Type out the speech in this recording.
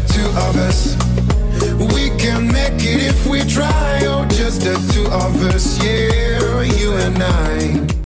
two of us. We can make it if we try. Oh, just the two of us, yeah, you and I.